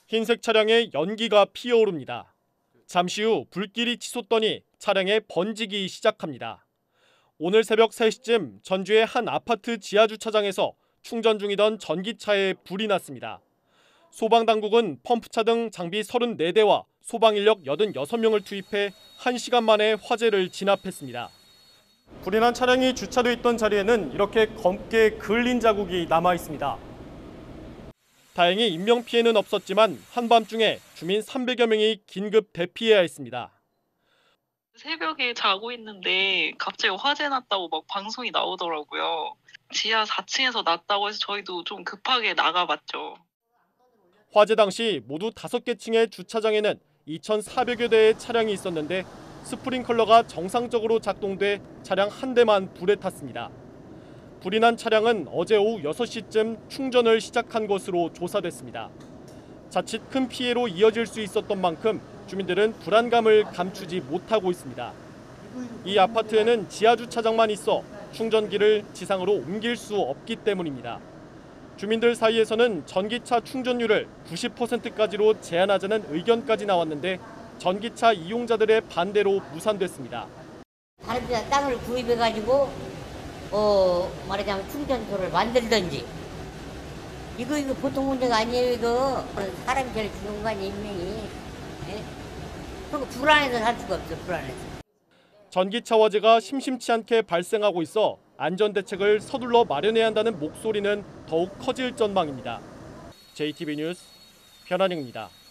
흰색 차량에 연기가 피어오릅니다. 잠시 후 불길이 치솟더니 차량에 번지기 시작합니다. 오늘 새벽 3시쯤 전주의 한 아파트 지하주차장에서 충전 중이던 전기차에 불이 났습니다. 소방당국은 펌프차 등 장비 34대와 소방인력 86명을 투입해 1시간 만에 화재를 진압했습니다. 불이 난 차량이 주차돼 있던 자리에는 이렇게 검게 그을린 자국이 남아 있습니다. 다행히 인명피해는 없었지만 한밤중에 주민 300여 명이 긴급 대피해야 했습니다. 새벽에 자고 있는데 갑자기 화재 났다고 막 방송이 나오더라고요. 지하 4층에서 났다고 해서 저희도 좀 급하게 나가봤죠. 화재 당시 모두 5개 층의 주차장에는 2,400여 대의 차량이 있었는데 스프링클러가 정상적으로 작동돼 차량 한 대만 불에 탔습니다. 불이 난 차량은 어제 오후 6시쯤 충전을 시작한 것으로 조사됐습니다. 자칫 큰 피해로 이어질 수 있었던 만큼 주민들은 불안감을 감추지 못하고 있습니다. 이 아파트에는 지하주차장만 있어 충전기를 지상으로 옮길 수 없기 때문입니다. 주민들 사이에서는 전기차 충전율을 90%까지로 제한하자는 의견까지 나왔는데 전기차 이용자들의 반대로 무산됐습니다. 다른 데다 땅을 구입해가지고 말하자면 충전소를 만들든지 이거 보통 문제가 아니에요. 이거 사람이 제일 중요한 거 아니에요, 인명이. 예? 그리고 불안해서 살 수가 없어. 불안해서. 전기차 화재가 심심치 않게 발생하고 있어 안전대책을 서둘러 마련해야 한다는 목소리는 더욱 커질 전망입니다. JTB 뉴스 변한영입니다.